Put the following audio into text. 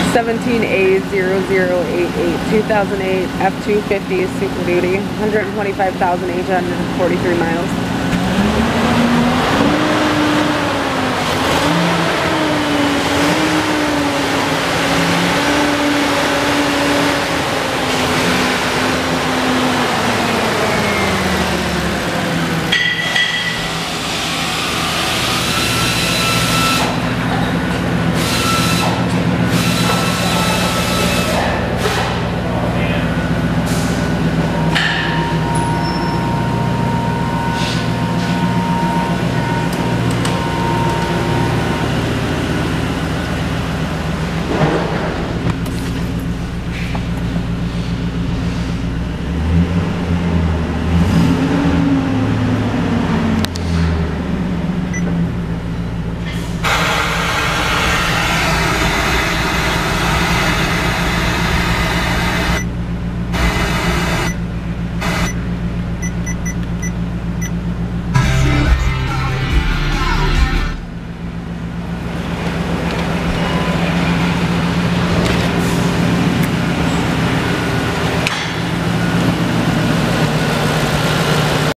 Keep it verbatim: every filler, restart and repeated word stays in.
seventeen A zero zero eight eight, two thousand eight F two fifty Super Duty, one hundred twenty-five thousand eight hundred forty-three miles.